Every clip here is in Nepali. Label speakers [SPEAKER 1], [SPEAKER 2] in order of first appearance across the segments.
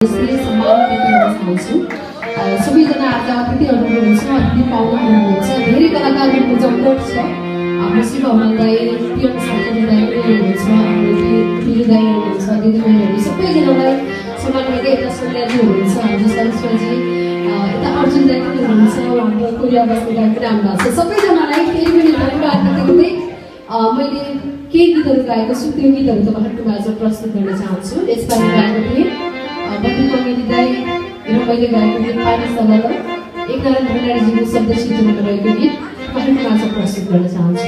[SPEAKER 1] सम्मान व्यक्त गर्न चाहन्छु। सबैजना आज अतिथिहरू हुनुहुन्छ, अतिथि पाहुना हुनुहुन्छ, धेरै कलाकारहरूको जमघट छ। हाम्रो शिव हमाल दाई, पियन साथी दाई पनि हुनुहुन्छ, हाम्रो दिदी दाई हुनुहुन्छ, दिदीबहिनीहरू सबैजनालाई सम्मान गर्दै यता सन्ध्याजी हुनुहुन्छ, हाम्रो सरस्वती, यता अर्जुन दाई पनि हुनुहुन्छ, हाम्रो कोरिया बस्ने दाई पनि आउनु भएको छ। सबैजनालाई फेरि पनि धन्यवाद दिँदै मैले केही गीतहरू गाएको छु, त्यो गीतहरू तपाईँहरूको माझ प्रस्तुत गर्न चाहन्छु। यसपालि गाएको थिएँ बद्री कमेडी दाई र मैले गाएको गीत पानी सलल, एकनारायण भण्डारीजीको शब्द सिर्जनामा रहेको गीत तपाईँहरूको माझ प्रस्तुत गर्न चाहन्छु।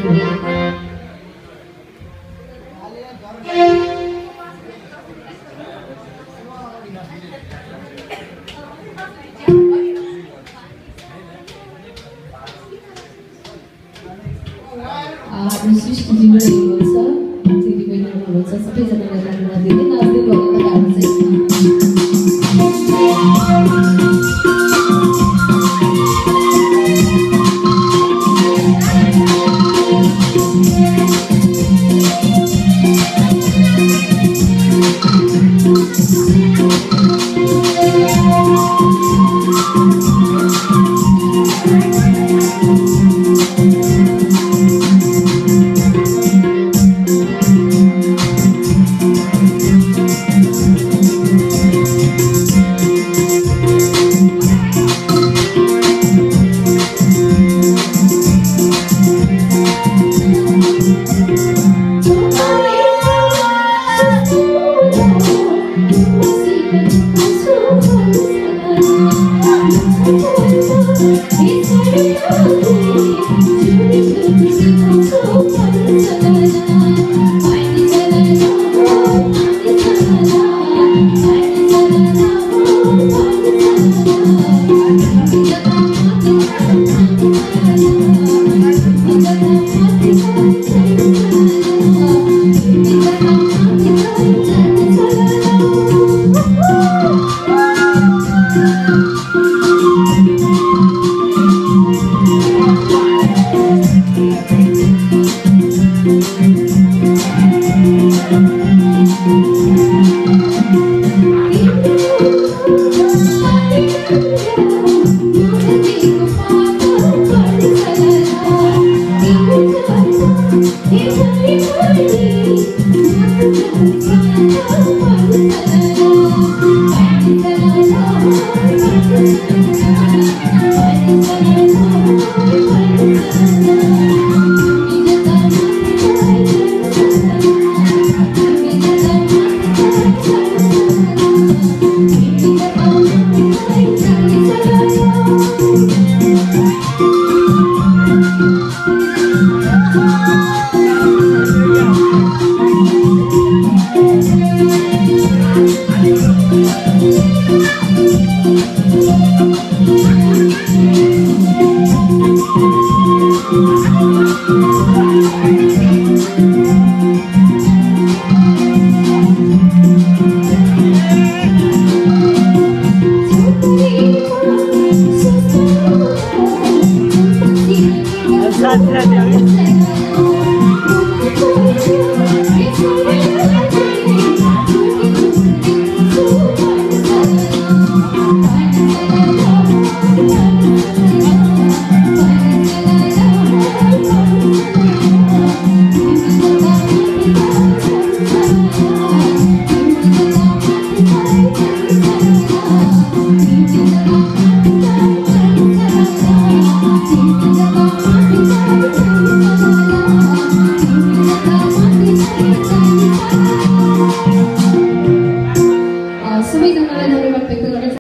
[SPEAKER 1] सृष्टिजी पनि हुनुहुन्छ, दिदीबहिनीहरू हुनुहुन्छ, सबैजनालाई धन्यवाद दिँदै नाच्दै गरेको गाह्रो चाहिँ